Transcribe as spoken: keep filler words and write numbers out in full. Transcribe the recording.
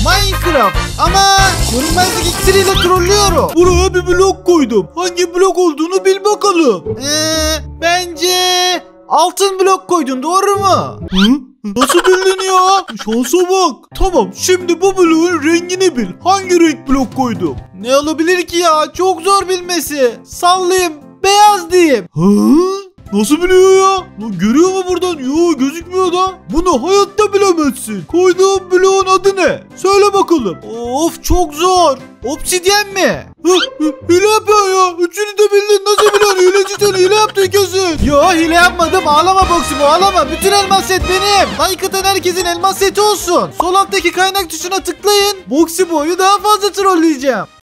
Minecraft. Ama görünmezlik iksiriyle trollüyorum. Buraya bir blok koydum. Hangi blok olduğunu bil bakalım. Eee bence altın blok koydun, doğru mu? Hı? Nasıl bildin ya? Şansa bak. Tamam, şimdi bu bloğun rengini bil. Hangi renk blok koydum? Ne olabilir ki ya? Çok zor bilmesi. Sallayayım. Beyaz diyeyim. Hı? Nasıl biliyor ya? Lan görüyor mu buradan? Yo, gözükmüyor da. Bunu hayatta bilemezsin. Koyduğum bloğun adı ne? Söyle bakalım. Of, çok zor. Obsidyen mi? Hı, hı, hile yapıyor ya. Üçünü de bildin. Nasıl biliyorsun? Hileci sen, hile yaptın kesin. Yo, hile yapmadım. Ağlama Boxy, ağlama. Bütün elmas set benim. Like atan herkesin elmas seti olsun. Sol alttaki kaynak tuşuna tıklayın. Boxy Boy'u daha fazla trolleyeceğim.